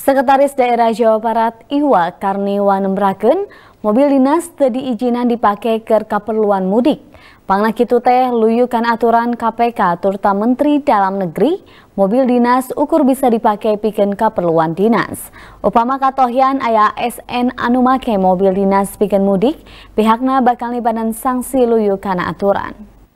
Sekretaris Daerah Jawa Barat Iwa Karniwa nembrakeun mobil dinas teu diizinan dipake keur kaperluan mudik. Pangna kitu teh luyukan aturan KPK turta Menteri Dalam Negeri, mobil dinas ukur bisa dipake pikeun kaperluan dinas. Upama katohyan aya ASN anu make mobil dinas pikeun mudik, pihakna bakal nibanan sanksi luyukan aturan.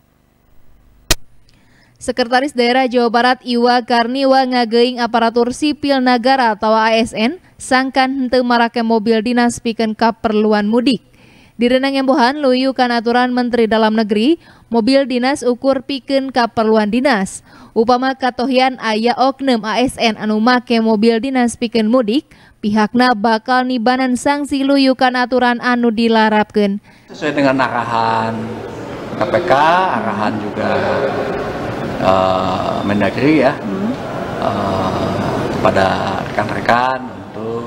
Sekretaris Daerah Jawa Barat Iwa Karniwa ngageuing aparatur sipil nagara atau ASN sangkan henteu marake mobil dinas pikeun kaperluan mudik. Direunang embohan luyukan aturan Menteri Dalam Negeri, mobil dinas ukur pikeun kaperluan dinas. Upama katohyan aya oknum ASN anu make mobil dinas pikeun mudik, pihakna bakal nibanan sanksi luyukan aturan anu dilarapkeun. Sesuai dengan arahan KPK, arahan juga Mendagri ya, kepada rekan-rekan untuk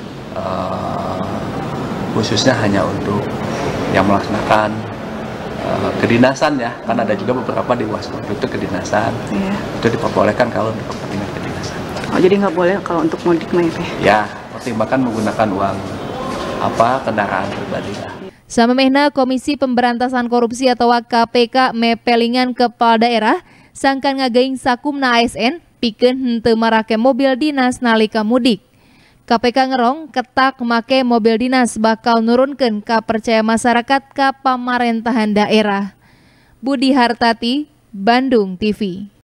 khususnya hanya untuk yang melaksanakan kedinasan ya, kan ada juga beberapa di Waskop itu kedinasan, itu diperbolehkan kalau untuk kepentingan kedinasan. Oh, jadi nggak boleh kalau untuk mudik mah ya? Pertimbangkan menggunakan uang kendaraan pribadi lah. Samemehna Komisi Pemberantasan Korupsi atau KPK mepelingan kepala daerah sangkan ngageuing sakumna ASN pikeun henteu marake mobil dinas nalika mudik. KPK ngerong ketak make mobil dinas bakal nurunkeun kapercaya masyarakat ka pamarentahan daerah. Budi Hartati, Bandung TV.